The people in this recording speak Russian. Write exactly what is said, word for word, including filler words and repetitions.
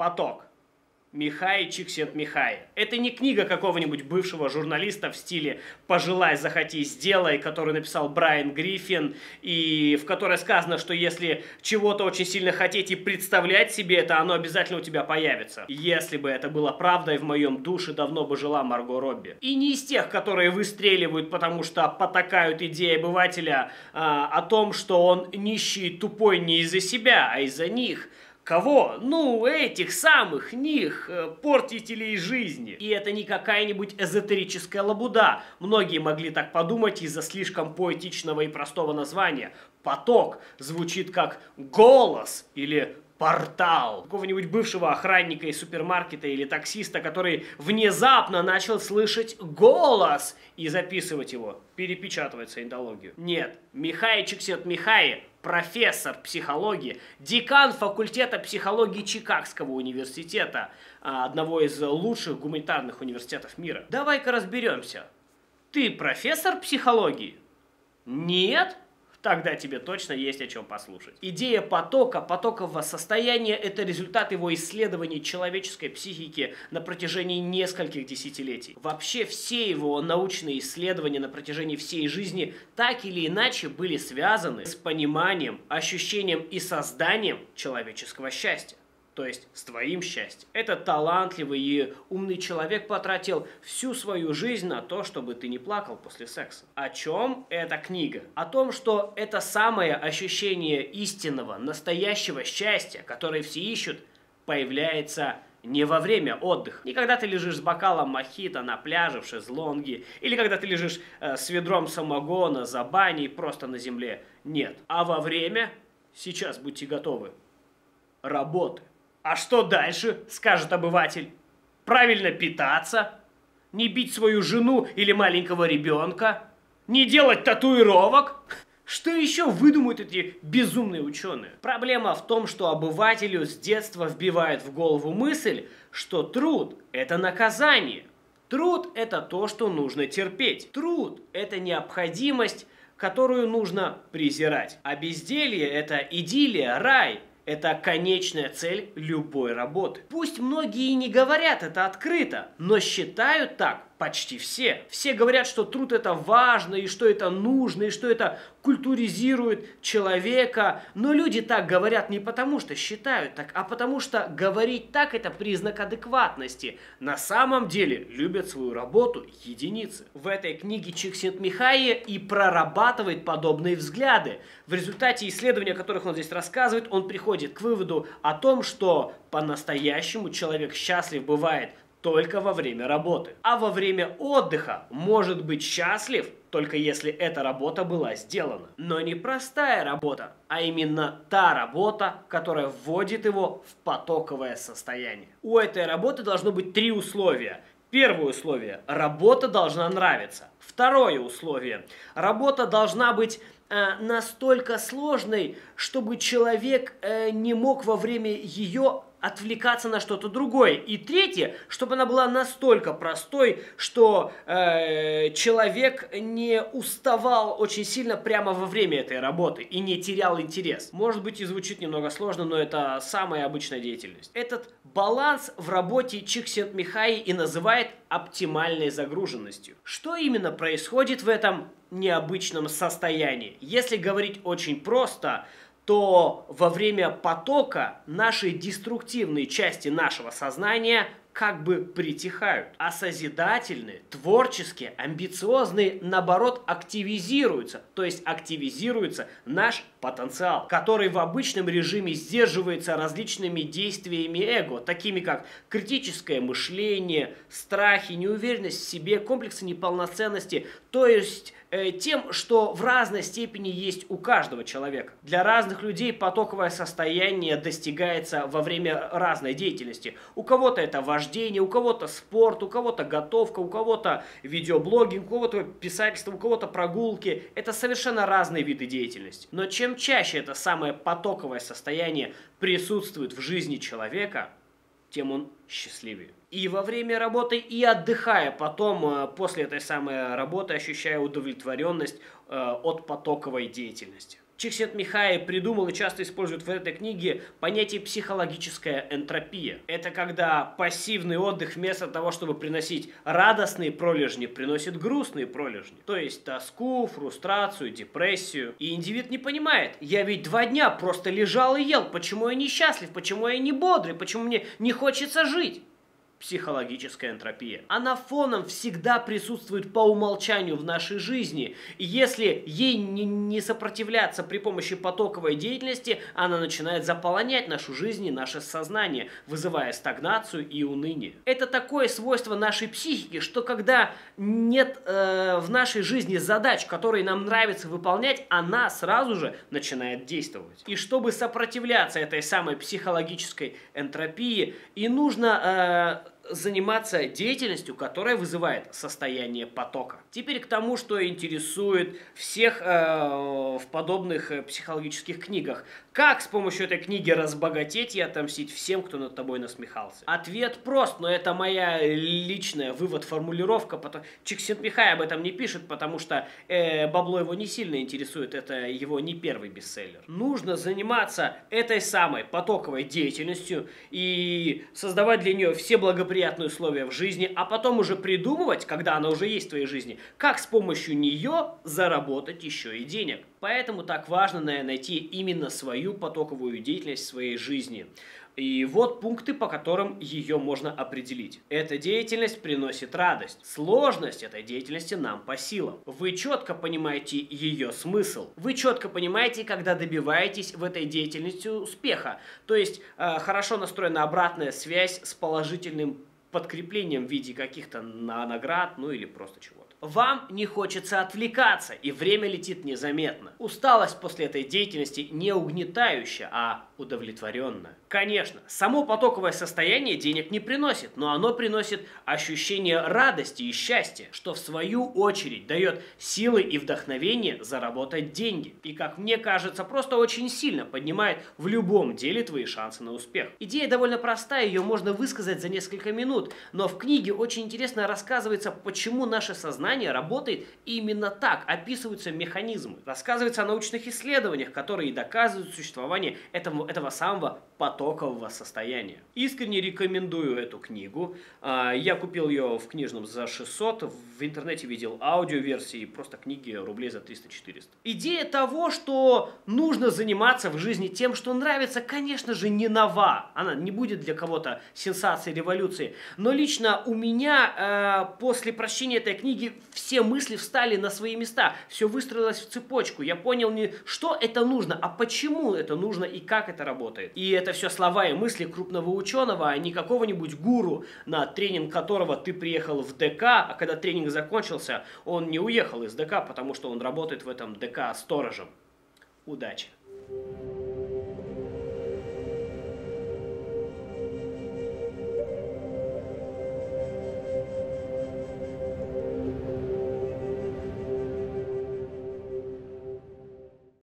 Поток. Михай Чиксент-Михай. Это не книга какого-нибудь бывшего журналиста в стиле «Пожелай, захоти, сделай», который написал Брайан Гриффин, и в которой сказано, что если чего-то очень сильно хотеть и представлять себе это, оно обязательно у тебя появится. Если бы это было правдой, в моем душе давно бы жила Марго Робби. И не из тех, которые выстреливают, потому что потакают идеи обывателя а, о том, что он нищий и тупой не из-за себя, а из-за них. Кого? Ну, этих самых них, э, портителей жизни. И это не какая-нибудь эзотерическая лабуда. Многие могли так подумать из-за слишком поэтичного и простого названия. Поток звучит как голос или портал. Какого-нибудь бывшего охранника из супермаркета или таксиста, который внезапно начал слышать голос и записывать его, перепечатывать саентологию. Нет, Михай Чиксент-Михай, профессор психологии, декан факультета психологии Чикагского университета, одного из лучших гуманитарных университетов мира. Давай-ка разберемся. Ты профессор психологии? Нет? Тогда тебе точно есть о чем послушать. Идея потока, потокового состояния – это результат его исследований человеческой психики на протяжении нескольких десятилетий. Вообще все его научные исследования на протяжении всей жизни так или иначе были связаны с пониманием, ощущением и созданием человеческого счастья. То есть с твоим счастьем. Этот талантливый и умный человек потратил всю свою жизнь на то, чтобы ты не плакал после секса. О чем эта книга? О том, что это самое ощущение истинного, настоящего счастья, которое все ищут, появляется не во время отдыха. Не когда ты лежишь с бокалом мохито на пляже в шезлонге, или когда ты лежишь э, с ведром самогона за баней просто на земле. Нет. А во время, сейчас будьте готовы, работы. А что дальше, скажет обыватель? Правильно питаться? Не бить свою жену или маленького ребенка? Не делать татуировок? Что еще выдумают эти безумные ученые? Проблема в том, что обывателю с детства вбивают в голову мысль, что труд – это наказание. Труд – это то, что нужно терпеть. Труд – это необходимость, которую нужно презирать. А безделье – это идиллия, рай. Это конечная цель любой работы. Пусть многие и не говорят это открыто, но считают так почти все. Все говорят, что труд это важно, и что это нужно, и что это культуризирует человека. Но люди так говорят не потому, что считают так, а потому что говорить так это признак адекватности. На самом деле любят свою работу единицы. В этой книге Чиксент-Михай и прорабатывает подобные взгляды. В результате исследований, о которых он здесь рассказывает, он приходит к выводу о том, что по-настоящему человек счастлив бывает только во время работы. А во время отдыха может быть счастлив, только если эта работа была сделана. Но не простая работа, а именно та работа, которая вводит его в потоковое состояние. У этой работы должно быть три условия. Первое условие – работа должна нравиться. Второе условие – работа должна быть э, настолько сложной, чтобы человек э, не мог во время ее отвлекаться на что-то другое. И третье, чтобы она была настолько простой, что э, человек не уставал очень сильно прямо во время этой работы и не терял интерес. Может быть и звучит немного сложно, но это самая обычная деятельность. Этот баланс в работе Чиксент-Михай и называет оптимальной загруженностью. Что именно происходит в этом необычном состоянии? Если говорить очень просто, то во время потока наши деструктивные части нашего сознания как бы притихают, а созидательные, творческие, амбициозные, наоборот, активизируются. То есть активизируется наш потенциал, который в обычном режиме сдерживается различными действиями эго, такими как критическое мышление, страхи, неуверенность в себе, комплексы неполноценности, то есть э, тем, что в разной степени есть у каждого человека. Для разных людей потоковое состояние достигается во время разной деятельности. У кого-то это вождение, у кого-то спорт, у кого-то готовка, у кого-то видеоблогинг, у кого-то писательство, у кого-то прогулки. Это совершенно разные виды деятельности. Но чем чаще это самое потоковое состояние присутствует в жизни человека, тем он счастливее. И во время работы, и отдыхая потом, после этой самой работы, ощущая удовлетворенность от потоковой деятельности. Чиксент-Михай придумал и часто использует в этой книге понятие психологическая энтропия. Это когда пассивный отдых вместо того, чтобы приносить радостные пролежни, приносит грустные пролежни. То есть тоску, фрустрацию, депрессию. И индивид не понимает, я ведь два дня просто лежал и ел, почему я несчастлив, почему я не бодрый, почему мне не хочется жить? Психологическая энтропия. Она фоном всегда присутствует по умолчанию в нашей жизни. И если ей не, не сопротивляться при помощи потоковой деятельности, она начинает заполонять нашу жизнь и наше сознание, вызывая стагнацию и уныние. Это такое свойство нашей психики, что когда нет э, в нашей жизни задач, которые нам нравится выполнять, она сразу же начинает действовать. И чтобы сопротивляться этой самой психологической энтропии, и нужно... Э, заниматься деятельностью, которая вызывает состояние потока. Теперь к тому, что интересует всех э, в подобных э, психологических книгах. Как с помощью этой книги разбогатеть и отомстить всем, кто над тобой насмехался? Ответ прост, но это моя личная вывод-формулировка. Потом... Чиксент-Михай об этом не пишет, потому что э, бабло его не сильно интересует, это его не первый бестселлер. Нужно заниматься этой самой потоковой деятельностью и создавать для нее все благоприятные условия в жизни, а потом уже придумывать, когда она уже есть в твоей жизни, как с помощью нее заработать еще и денег. Поэтому так важно, наверное, найти именно свою потоковую деятельность в своей жизни. И вот пункты, по которым ее можно определить. Эта деятельность приносит радость. Сложность этой деятельности нам по силам. Вы четко понимаете ее смысл. Вы четко понимаете, когда добиваетесь в этой деятельности успеха. То есть э, хорошо настроена обратная связь с положительным подкреплением в виде каких-то наград, ну или просто чего-то. Вам не хочется отвлекаться, и время летит незаметно. Усталость после этой деятельности не угнетающая, а удовлетворенная. Конечно, само потоковое состояние денег не приносит, но оно приносит ощущение радости и счастья, что в свою очередь дает силы и вдохновение заработать деньги. И, как мне кажется, просто очень сильно поднимает в любом деле твои шансы на успех. Идея довольно простая, ее можно высказать за несколько минут, но в книге очень интересно рассказывается, почему наше сознание работает именно так, описываются механизмы. Рассказывается о научных исследованиях, которые доказывают существование этого, этого самого потокового состояния. Искренне рекомендую эту книгу. Я купил ее в книжном за шестьсот, в интернете видел аудиоверсии, просто книги рублей за триста-четыреста. Идея того, что нужно заниматься в жизни тем, что нравится, конечно же, не нова. Она не будет для кого-то сенсацией, революцией. Но лично у меня э, после прочтения этой книги все мысли встали на свои места. Все выстроилось в цепочку. Я понял, не что это нужно, а почему это нужно и как это работает. И это все слова и мысли крупного ученого, а не какого-нибудь гуру, на тренинг которого ты приехал в ДК, а когда тренинг закончился, он не уехал из ДК, потому что он работает в этом ДК сторожем. Удачи!